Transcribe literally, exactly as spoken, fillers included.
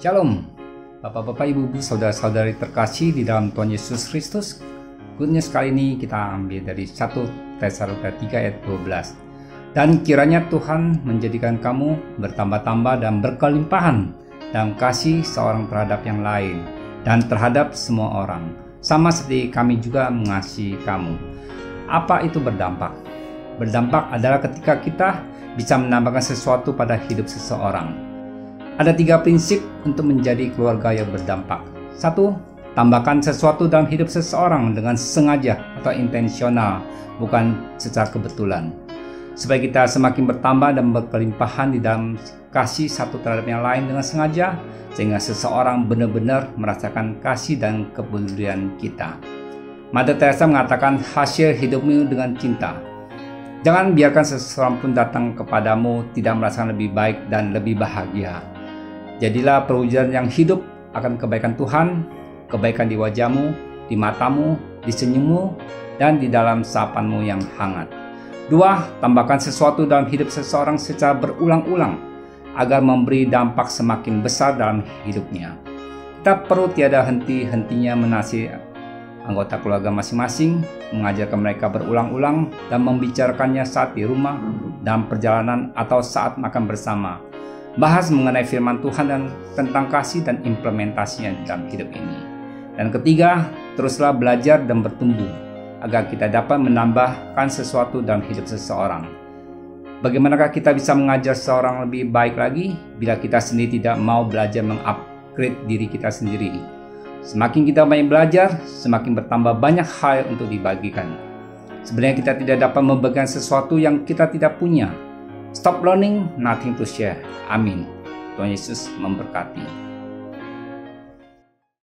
Shalom, Bapak-bapak, Ibu-ibu, saudara-saudari terkasih di dalam Tuhan Yesus Kristus. Good news kali ini kita ambil dari satu Tesalonika tiga ayat dua belas. Dan kiranya Tuhan menjadikan kamu bertambah-tambah dan berkelimpahan dalam kasih seorang terhadap yang lain dan terhadap semua orang, sama seperti kami juga mengasihi kamu. Apa itu berdampak? Berdampak adalah ketika kita bisa menambahkan sesuatu pada hidup seseorang. Ada tiga prinsip untuk menjadi keluarga yang berdampak. Satu, tambahkan sesuatu dalam hidup seseorang dengan sengaja atau intensional, bukan secara kebetulan. Supaya kita semakin bertambah dan berkelimpahan di dalam kasih satu terhadap yang lain dengan sengaja, sehingga seseorang benar-benar merasakan kasih dan kepedulian kita. Mother Teresa mengatakan, hasil hidupmu dengan cinta. Jangan biarkan seseorang pun datang kepadamu tidak merasakan lebih baik dan lebih bahagia. Jadilah perwujudan yang hidup akan kebaikan Tuhan, kebaikan di wajahmu, di matamu, di senyummu, dan di dalam sapanmu yang hangat. Dua, tambahkan sesuatu dalam hidup seseorang secara berulang-ulang agar memberi dampak semakin besar dalam hidupnya. Kita perlu tiada henti-hentinya menasihati anggota keluarga masing-masing, mengajarkan mereka berulang-ulang dan membicarakannya saat di rumah, dalam perjalanan, atau saat makan bersama. Bahas mengenai firman Tuhan dan tentang kasih dan implementasinya dalam hidup ini. Dan ketiga, teruslah belajar dan bertumbuh agar kita dapat menambahkan sesuatu dalam hidup seseorang. Bagaimanakah kita bisa mengajar seseorang lebih baik lagi bila kita sendiri tidak mau belajar mengupgrade diri kita sendiri? Semakin kita banyak belajar, semakin bertambah banyak hal untuk dibagikan. Sebenarnya kita tidak dapat membagikan sesuatu yang kita tidak punya. Stop learning, nothing to share. Amin. Tuhan Yesus memberkati.